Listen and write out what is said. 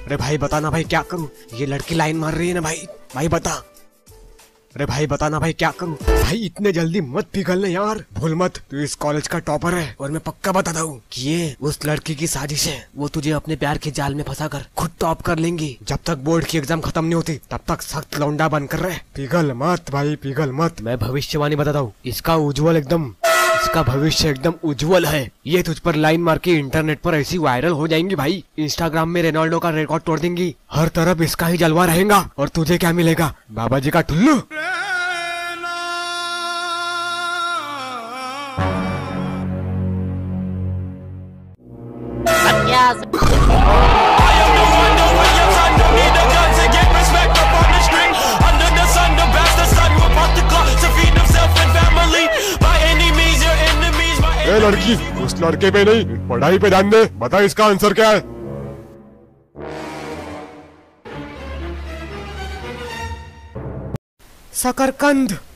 अरे भाई बता ना भाई क्या करूं, ये लड़की लाइन मार रही है ना भाई, भाई बता। अरे भाई बता ना भाई क्या करूं। भाई इतने जल्दी मत पिघलने यार, भूल मत तू इस कॉलेज का टॉपर है और मैं पक्का बताता हूँ कि ये उस लड़की की साजिश है। वो तुझे अपने प्यार के जाल में फंसा कर खुद टॉप कर लेंगी। जब तक बोर्ड की एग्जाम खत्म नहीं होती तब तक सख्त लौंडा बन कर रहे। पिघल मत भाई पिघल मत। मैं भविष्यवाणी बताता हूँ, इसका भविष्य एकदम उज्जवल है। ये तुझ पर लाइन मार के इंटरनेट पर ऐसी वायरल हो जाएंगी भाई, इंस्टाग्राम में रोनाल्डो का रिकॉर्ड तोड़ देंगी। हर तरफ इसका ही जलवा रहेगा और तुझे क्या मिलेगा, बाबा जी का टुल्लू। ए लड़की, उस लड़के पे नहीं पढ़ाई पे ध्यान दे। बता इसका आंसर क्या है। शकरकंद।